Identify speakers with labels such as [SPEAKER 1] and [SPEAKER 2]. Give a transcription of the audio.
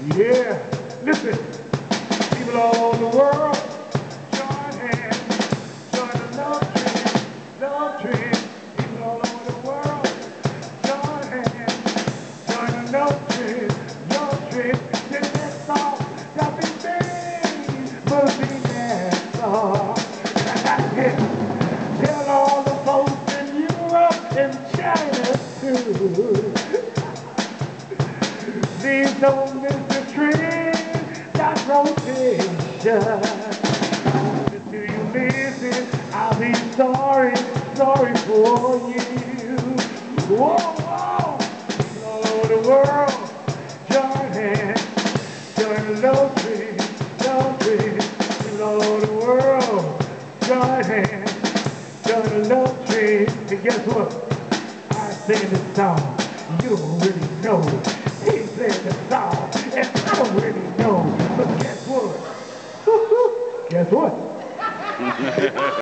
[SPEAKER 1] Yeah, listen, people all over the world, join hands, join the love trend. People all over the world, join hands, join the love trend. Then that song, that big thing, must be that song. Tell all the folks in Europe and China too. Please don't miss the trend, that rotation. Do you listen? I'll be sorry for you. Whoa, whoa, all over the world, join hands, join the love trend. People all over the world, join hands, join the love trend. And guess what? I sing this song, you don't really know. He played the song, and I don't really know. But guess what? Guess what?